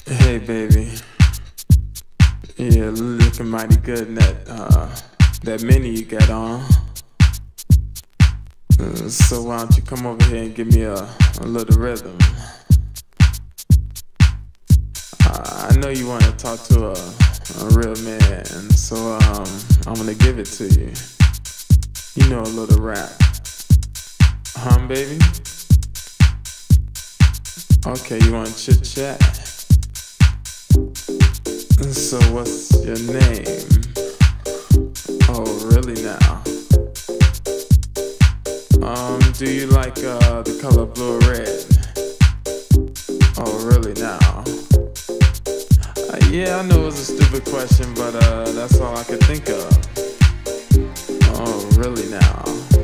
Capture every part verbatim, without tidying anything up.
Hey baby, yeah, looking mighty good in that uh, that mini you got on. Uh, so why don't you come over here and give me a, a little rhythm? Uh, I know you want to talk to a, a real man, so um, I'm gonna give it to you. You know a little rap, huh, baby? Okay, you want to chit chat? So what's your name? Oh, really now? Um, do you like uh, the color blue or red? Oh, really now? Uh, yeah, I know it was a stupid question, but uh, that's all I could think of. Oh, really now?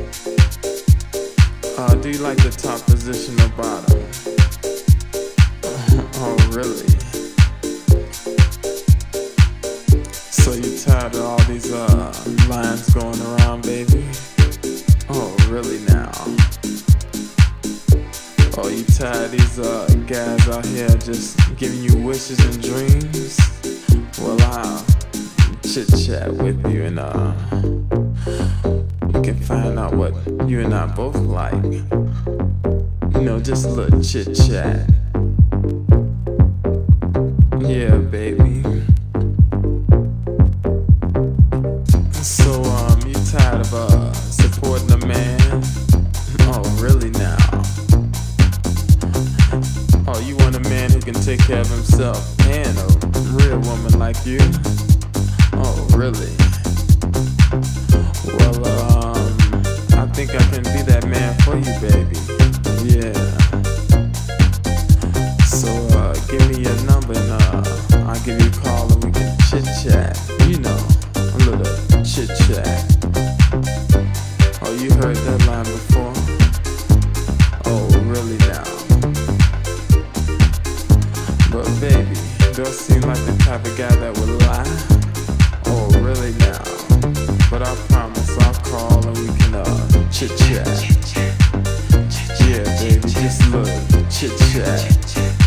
Uh, do you like the top position or bottom? Oh, really? So you tired of all these uh, lines going around, baby? Oh, really now? Oh, you tired of these uh, guys out here just giving you wishes and dreams? Well, I'll chit-chat with you and uh, we can find out what you and I both like. You know, just a little chit-chat. Yeah, baby. So, um, you tired of uh, supporting a man? Oh, really now? Oh, you want a man who can take care of himself and a real woman like you? Oh, really? Well, um, I think I can be that man for you, baby. Yeah. So, uh, give me your number and uh, I'll give you a call and we can chit-chat. You know, a little chit-chat. Oh, you heard that line before? Oh, really now? But baby, don't seem like the type of guy that would lie. Oh, really now? But I promise I'll call and we can uh, chit-chat. Yeah, baby, just a little chit-chat.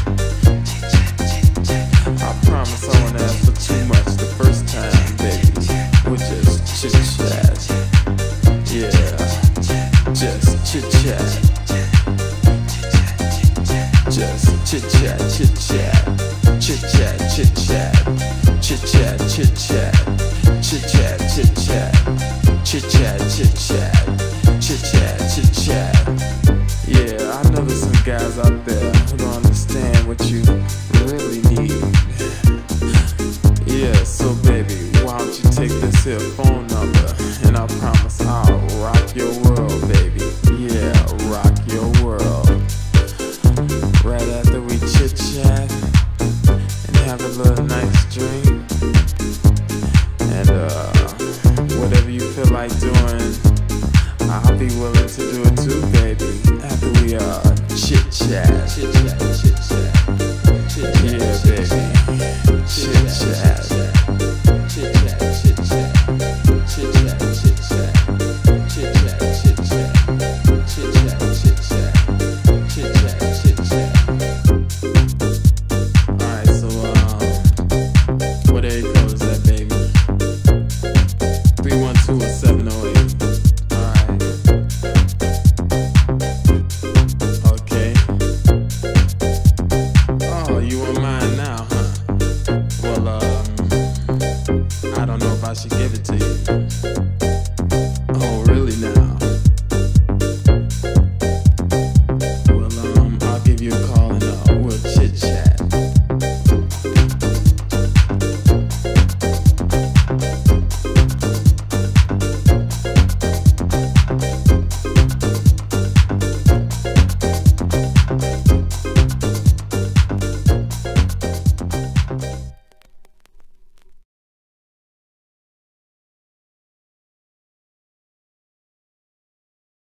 I promise I won't ask for too much the first time, baby. We'll just chit-chat. Yeah, just chit-chat. Just chit-chat, chit-chat. Chit-chat, chit-chat. Chit-chat, chit-chat. Chit-chat, chit-chat. Chit-chat, chit-chat.